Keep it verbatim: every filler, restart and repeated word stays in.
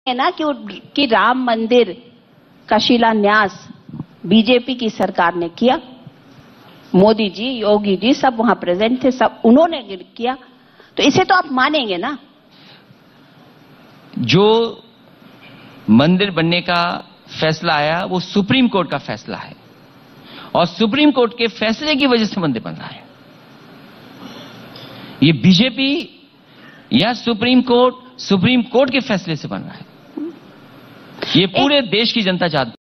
है ना कि, कि राम मंदिर का शिलान्यास बीजेपी की सरकार ने किया। मोदी जी, योगी जी सब वहां प्रेजेंट थे, सब उन्होंने किया, तो इसे तो आप मानेंगे ना। जो मंदिर बनने का फैसला आया वो सुप्रीम कोर्ट का फैसला है और सुप्रीम कोर्ट के फैसले की वजह से मंदिर बन रहा है। ये बीजेपी या सुप्रीम कोर्ट सुप्रीम कोर्ट के फैसले से बन रहा है। ये पूरे देश की जनता चाहती है।